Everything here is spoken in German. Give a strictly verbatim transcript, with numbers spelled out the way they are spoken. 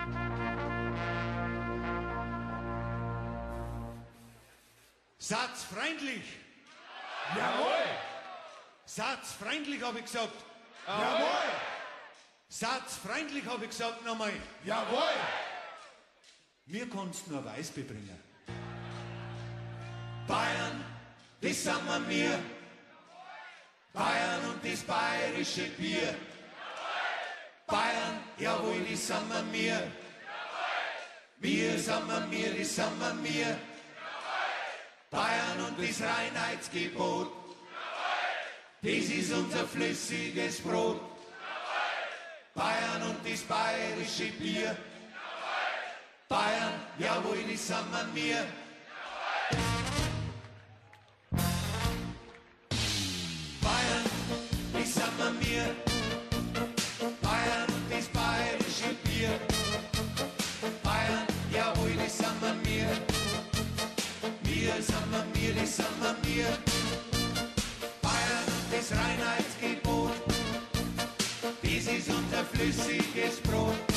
Satzfreundlich! Jawohl! Satzfreundlich habe ich gesagt! Jawohl! Satzfreundlich habe ich gesagt nochmal! Jawohl! Mir kannst nur Weißbier bringen. Bayern, das sind wir mir. Bayern und das bayerische Bier. Bayern, jawohl, das sind wir mir. Wir sind wir mir, das sind wir mir. Bayern und das Reinheitsgebot. Das ist unser flüssiges Brot. Bayern und das bayerische Bier. Bayern, jawohl, das sind wir mir. Bayern, das sind wir mir. Bayern und das bayerische Bier. Bayern, jawohl, das sind wir mir. Wir sind wir mir, das sind wir mir. Bayern und das Reinheitsgebot. Das ist unser flüssiges Brot.